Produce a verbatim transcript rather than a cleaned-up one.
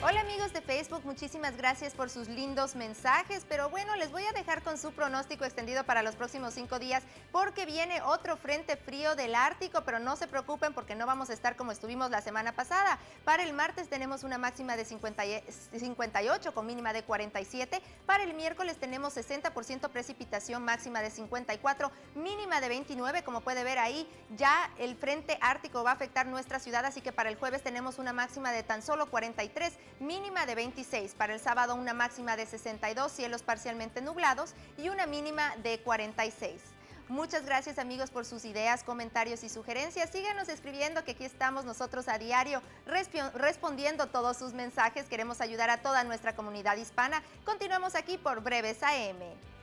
Hola amigos de Facebook, muchísimas gracias por sus lindos mensajes, pero bueno, les voy a dejar con su pronóstico extendido para los próximos cinco días porque viene otro frente frío del Ártico, pero no se preocupen porque no vamos a estar como estuvimos la semana pasada. Para el martes tenemos una máxima de cincuenta y ocho con mínima de cuarenta y siete, para el miércoles tenemos sesenta por ciento precipitación, máxima de cincuenta y cuatro, mínima de veintinueve, como puede ver ahí, ya el frente ártico va a afectar nuestra ciudad, así que para el jueves tenemos una máxima de tan solo cuarenta y tres, mínima de veintiséis, para el sábado una máxima de sesenta y dos, cielos parcialmente nublados y una mínima de cuarenta y seis. Muchas gracias amigos por sus ideas, comentarios y sugerencias. Síganos escribiendo que aquí estamos nosotros a diario respondiendo todos sus mensajes. Queremos ayudar a toda nuestra comunidad hispana. Continuamos aquí por Breves A M.